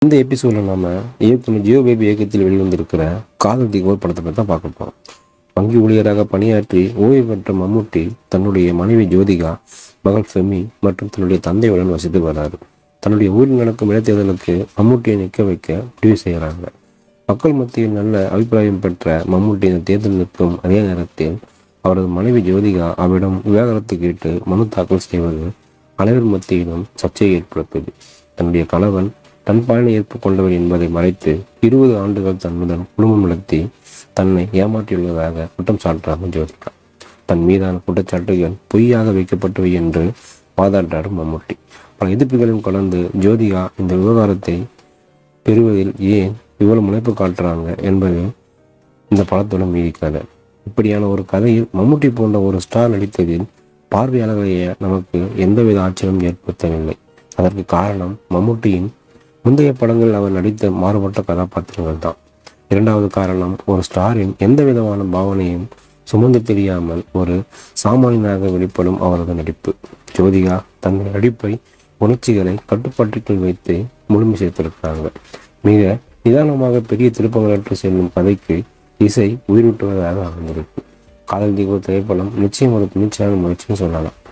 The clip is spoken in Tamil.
இந்த எபிசோடில் நம்ம இயக்குனர் ஜியோ பேபி இயக்கத்தில் வெளிவந்திருக்கிற காதல் திகோல் படத்தை பற்றி தான் பார்க்க போகிறோம். வங்கி ஊழியராக பணியாற்றி ஓய்வு பெற்ற மம்முட்டி தன்னுடைய மனைவி ஜோதிகா, மகள் ஃபெமி மற்றும் தன்னுடைய தந்தையுடன் வசித்து வராரு. தன்னுடைய ஊரில் நடக்கும் இடைத்தேர்தலுக்கு மம்முட்டியை நிற்க வைக்க முடிவு செய்கிறாங்க. மக்கள் மத்தியில் நல்ல அபிப்பிராயம் பெற்ற மம்முட்டி இந்த தேர்தல் நிற்கும் அதே நேரத்தில் அவரது மனைவி ஜோதிகா அவரிடம் விவாகரத்து கேட்டு மனு தாக்கல் செய்வது அனைவர் மத்தியிலும் சர்ச்சையை ஏற்படுத்தியது. தன்னுடைய கணவன் தன் பயனை ஏற்றுக்கொண்டவர் என்பதை மறைத்து 20 ஆண்டுகள் தன்னுடன் குடும்பம் நடத்தி தன்னை ஏமாற்றியுள்ளதாக குற்றம் சாட்டுறாங்க ஜோதிகா. தன் மீதான குற்றச்சாட்டுகள் பொய்யாக வைக்கப்பட்டவை என்று வாதாடுறாரு மம்முட்டி. பல எதிர்ப்புகளையும் கலந்து ஜோதிகா இந்த விவகாரத்தை பெறுவதில் ஏன் இவ்வளவு முனைப்பு காட்டுறாங்க என்பது இந்த படத்துடன் மீதிக்காது. இப்படியான ஒரு கதையில் மம்முட்டி போன்ற ஒரு ஸ்டார் நடித்ததில் பார்வையாளர்களையே நமக்கு எந்தவித ஆச்சரியம் ஏற்படுத்தவில்லை. அதற்கு காரணம் மம்முட்டியின் முந்தைய படங்கள் அவர் நடித்த மாறுபட்ட கதாபாத்திரங்கள் தான். இரண்டாவது காரணம், ஒரு ஸ்டாரின் எந்த விதமான பாவனையும் சுமந்து தெரியாமல் ஒரு சாமானியனாக வெளிப்படும் அவரது நடிப்பு. ஜோதிகா தன் நடிப்பை உணர்ச்சிகளை கட்டுப்பாட்டுக்குள் வைத்து முழுமை சேர்த்திருக்கிறாங்க. மிக நிதானமாக பெரிய திருப்பங்களற்று செல்லும் கதைக்கு இசை உயிரூட்டுவதாக அமைந்திருக்கு. காதல் திகோல் திரைப்படம் நிச்சயம் ஒரு துணிச்சலான முயற்சின்னு சொல்லலாம்.